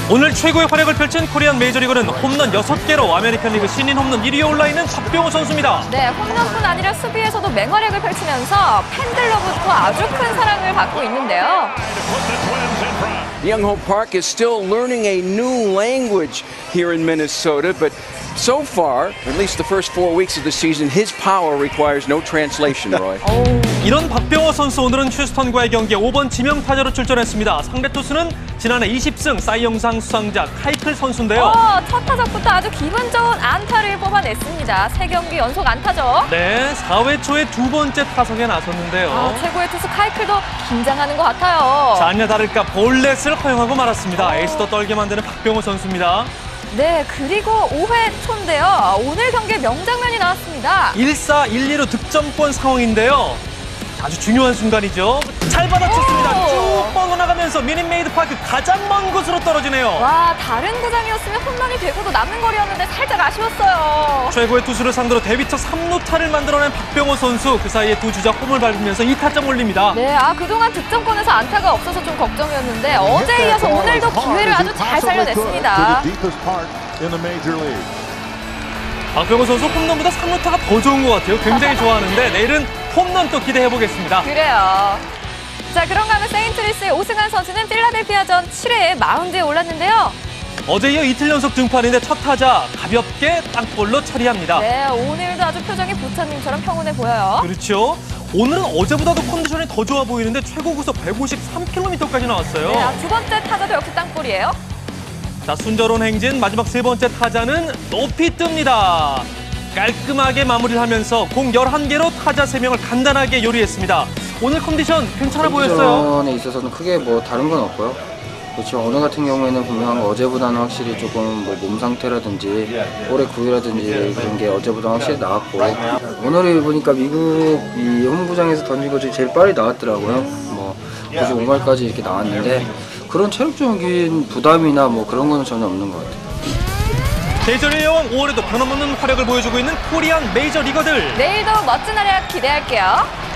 오늘 최고의 활약을 펼친 코리안 메이저리그는 홈런 6개로 아메리칸 리그 신인 홈런 1위에 올라있는 박병호 선수입니다. 네, 홈런뿐 아니라 수비에서도 맹활약을 펼치면서 팬들로부터 아주 큰 사랑을 받고 있는데요. Young Hope Park is still learning a new language here in Minnesota, but so far, at least the first 4 weeks of the season, his power requires no translation, Roy. 이런 박병호 선수 오늘은 휴스턴과의 경기에 5번 지명 타자로 출전했습니다. 상대 투수는 지난해 20승 사이 영상 수상자 카이클 선수인데요. 첫 타석부터 아주 기분 좋은 안타를 뽑아냈습니다. 3경기 연속 안타죠. 네, 4회 초에 두 번째 타석에 나섰는데요. 최고의 투수 카이클도 긴장하는 것 같아요. 자, 아니나 다를까 볼넷을 허용하고 말았습니다. 에이스도 떨게 만드는 박병호 선수입니다. 네, 그리고 5회 초인데요. 오늘 경기에 명장면이 나왔습니다. 1사 1, 2루 득점권 상황인데요. 아주 중요한 순간이죠. 잘 받아쳤습니다. 쭉 뻗어나가면서 미닛메이드 파크 가장 먼 곳으로 떨어지네요. 와, 다른 구장이었으면 홈런이 되고도 남는 거리였는데 살짝 아쉬웠어요. 최고의 투수를 상대로 데뷔 첫 3루타를 만들어낸 박병호 선수. 그 사이에 두 주자 홈을 밟으면서 2타점 올립니다. 네, 그동안 득점권에서 안타가 없어서 좀 걱정이었는데 어제에 이어서 오늘도 기회를 아주 잘 살려냈습니다. 박병호 선수 홈런보다 3루타가 더 좋은 것 같아요. 굉장히 좋아하는데 내일은 홈런 또 기대해보겠습니다. 그래요. 자, 그런가 하면 세인트루이스의 오승환 선수는 필라델피아전 7회에 마운드에 올랐는데요. 어제 이어 이틀 연속 등판인데 첫 타자 가볍게 땅볼로 처리합니다. 네, 오늘도 아주 표정이 부처님처럼 평온해 보여요. 그렇죠. 오늘은 어제보다도 컨디션이 더 좋아 보이는데 최고 구속 153km까지 나왔어요. 네, 두 번째 타자도 역시 땅볼이에요. 자, 순조로운 행진 마지막 세 번째 타자는 높이 뜹니다. 깔끔하게 마무리를 하면서 공 11개로 타자 3명을 간단하게 요리했습니다. 오늘 컨디션 괜찮아 보였어요. 컨디션에 있어서는 크게 뭐 다른 건 없고요. 그렇죠. 오늘 같은 경우에는 분명 어제보다는 확실히 조금 뭐 몸 상태라든지 볼의 구위라든지 그런 게 어제보다 확실히 나았고, 오늘을 보니까 미국 이 홈구장에서 던진 것이 제일 빨리 나왔더라고요. 뭐 95마일까지 이렇게 나왔는데 그런 체력적인 부담이나 뭐 그런 거는 전혀 없는 것 같아요. 계절의 여왕 5월에도 변함없는 활약을 보여주고 있는 코리안 메이저 리거들. 내일도 멋진 활약 기대할게요.